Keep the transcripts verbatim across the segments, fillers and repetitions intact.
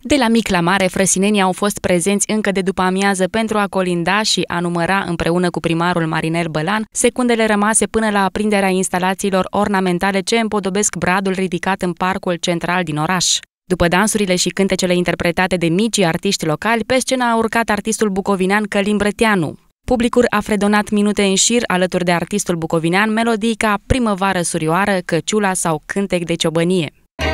De la mic la mare, frăsinenii au fost prezenți încă de după amiază pentru a colinda și a număra împreună cu primarul Marinel Bălan secundele rămase până la aprinderea instalațiilor ornamentale ce împodobesc bradul ridicat în parcul central din oraș. După dansurile și cântecele interpretate de micii artiști locali, pe scenă a urcat artistul bucovinean Călin Brăteanu. Publicul a fredonat minute în șir alături de artistul bucovinean melodii ca Primăvară surioară, Căciula sau Cântec de ciobănie.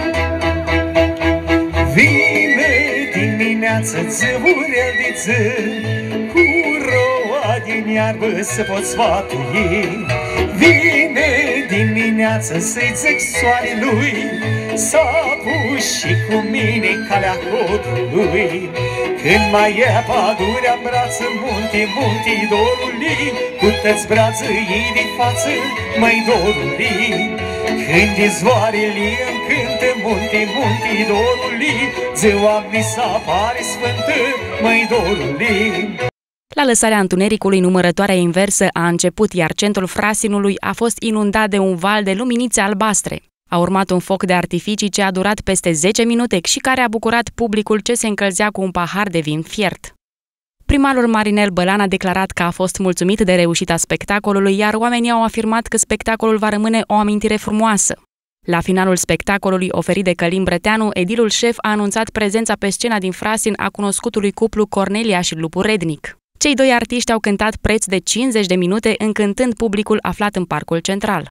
Dimineață țăbureliță, cu roa din iarbă să pot sfatui. Vine dimineață să-i zic soarelui, s-a pus și cu mine calea codului. Când mai e pădurea în brață, munti, munti, dorului, cu tăți brață ei de față, mai dorului. Când izvoarele îmi cântă, munti, munti, dorului, ziua mi s-apare sfântă, mai dorului. La lăsarea întunericului, numărătoarea inversă a început, iar centrul Frasinului a fost inundat de un val de luminițe albastre. A urmat un foc de artificii ce a durat peste zece minute și care a bucurat publicul ce se încălzea cu un pahar de vin fiert. Primarul Marinel Bălan a declarat că a fost mulțumit de reușita spectacolului, iar oamenii au afirmat că spectacolul va rămâne o amintire frumoasă. La finalul spectacolului oferit de Călin Brăteanu, edilul șef a anunțat prezența pe scena din Frasin a cunoscutului cuplu Cornelia și Lupu Rednic. Cei doi artiști au cântat preț de cincizeci de minute, încântând publicul aflat în parcul central.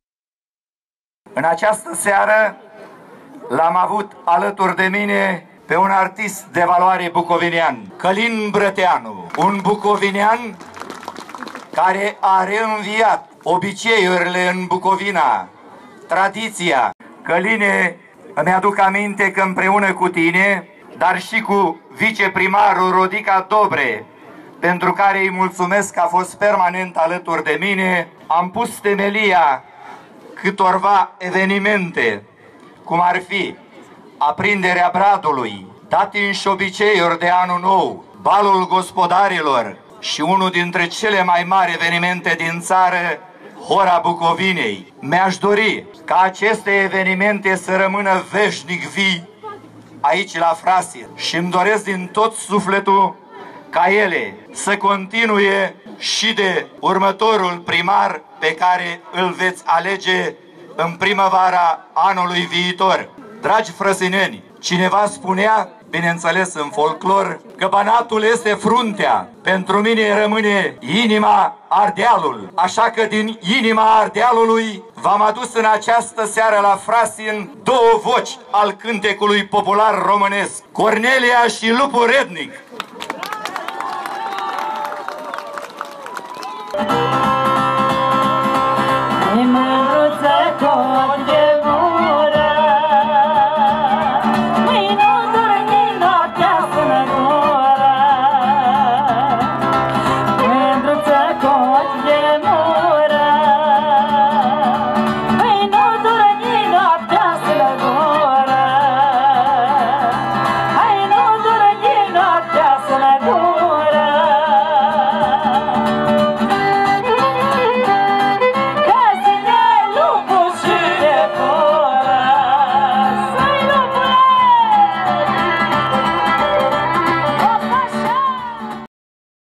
În această seară l-am avut alături de mine pe un artist de valoare bucovinean, Călin Brăteanu, un bucovinean care a reînviat obiceiurile în Bucovina, tradiția. Căline, îmi aduc aminte că împreună cu tine, dar și cu viceprimarul Rodica Dobre, pentru care îi mulțumesc că a fost permanent alături de mine, am pus temelia câtorva evenimente, cum ar fi aprinderea bradului, datin și obiceiuri de anul nou, balul gospodarilor și unul dintre cele mai mari evenimente din țară, Hora Bucovinei. Mi-aș dori ca aceste evenimente să rămână veșnic vii aici la Frasin și îmi doresc din tot sufletul ca ele să continue și de următorul primar pe care îl veți alege în primăvara anului viitor. Dragi frăsineni, cineva spunea, bineînțeles în folclor, că Banatul este fruntea. Pentru mine rămâne inima, Ardealul. Așa că din inima Ardealului v-am adus în această seară la Frasin două voci al cântecului popular românesc, Cornelia și Lupu Rednic.